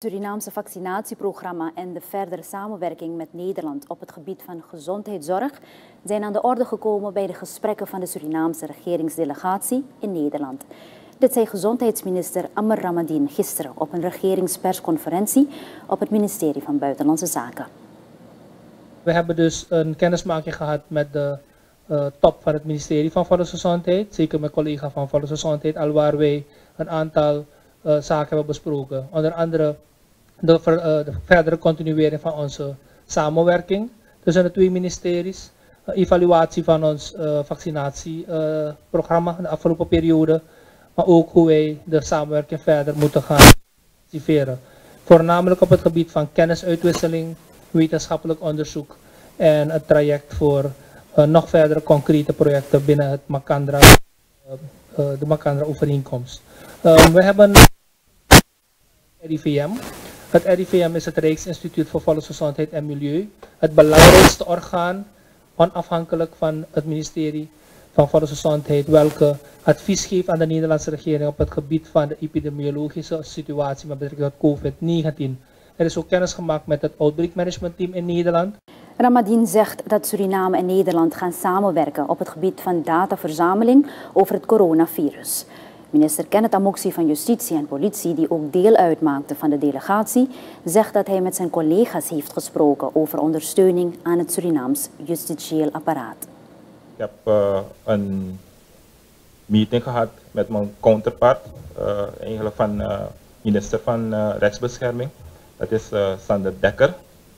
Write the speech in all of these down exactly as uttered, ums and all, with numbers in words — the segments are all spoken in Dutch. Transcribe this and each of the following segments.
Het Surinaamse vaccinatieprogramma en de verdere samenwerking met Nederland op het gebied van gezondheidszorg zijn aan de orde gekomen bij de gesprekken van de Surinaamse regeringsdelegatie in Nederland. Dit zei gezondheidsminister Amr Ramadan gisteren op een regeringspersconferentie op het ministerie van Buitenlandse Zaken. We hebben dus een kennismaking gehad met de uh, top van het ministerie van Volksgezondheid, zeker mijn collega van Volksgezondheid, al waar wij een aantal uh, zaken hebben besproken. Onder andere de, ver, uh, de verdere continuering van onze samenwerking tussen de twee ministeries, uh, evaluatie van ons uh, vaccinatieprogramma uh, in de afgelopen periode, maar ook hoe wij de samenwerking verder moeten gaan activeren. Voornamelijk op het gebied van kennisuitwisseling, wetenschappelijk onderzoek en het traject voor uh, nog verdere concrete projecten binnen het Makandra, uh, uh, de Makandra overeenkomst. Uh, we hebben R I V M. Het R I V M is het Rijksinstituut voor Volksgezondheid en Milieu. Het belangrijkste orgaan, onafhankelijk van het ministerie van Volksgezondheid, welke advies geeft aan de Nederlandse regering op het gebied van de epidemiologische situatie met betrekking tot COVID negentien. Er is ook kennis gemaakt met het Outbreak Management Team in Nederland. Ramadan zegt dat Suriname en Nederland gaan samenwerken op het gebied van dataverzameling over het coronavirus. Minister Kenneth Amoxie van Justitie en Politie, die ook deel uitmaakte van de delegatie, zegt dat hij met zijn collega's heeft gesproken over ondersteuning aan het Surinaams justitieel apparaat. Ik heb uh, een meeting gehad met mijn counterpart, uh, eigenlijk van uh, minister van uh, Rechtsbescherming. Dat is uh, Sander Dekker.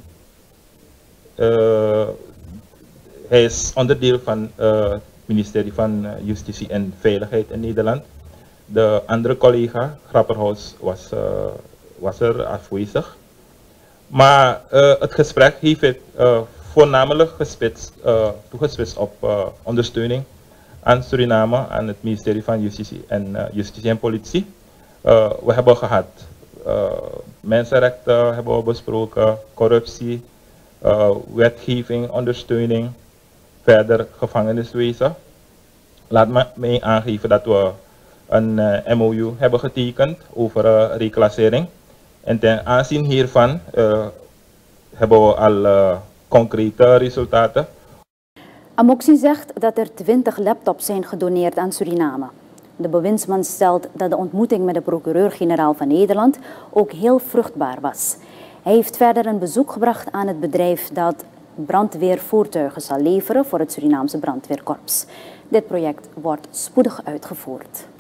Uh, hij is onderdeel van uh, het ministerie van Justitie en Veiligheid in Nederland. De andere collega, Grapperhaus, was, uh, was er afwezig. Maar uh, het gesprek heeft het uh, voornamelijk gespitst, uh, toegespitst op uh, ondersteuning aan Suriname, aan het ministerie van Justitie en, uh, Justitie en Politie. Uh, we hebben gehad uh, mensenrechten hebben we besproken, corruptie, uh, wetgeving, ondersteuning, verder gevangeniswezen. Laat me mij aangeven dat we een uh, M O U hebben getekend over uh, reclassering. En ten aanzien hiervan uh, hebben we al uh, concrete resultaten. Amoxie zegt dat er twintig laptops zijn gedoneerd aan Suriname. De bewindsman stelt dat de ontmoeting met de procureur-generaal van Nederland ook heel vruchtbaar was. Hij heeft verder een bezoek gebracht aan het bedrijf dat brandweervoertuigen zal leveren voor het Surinaamse brandweerkorps. Dit project wordt spoedig uitgevoerd.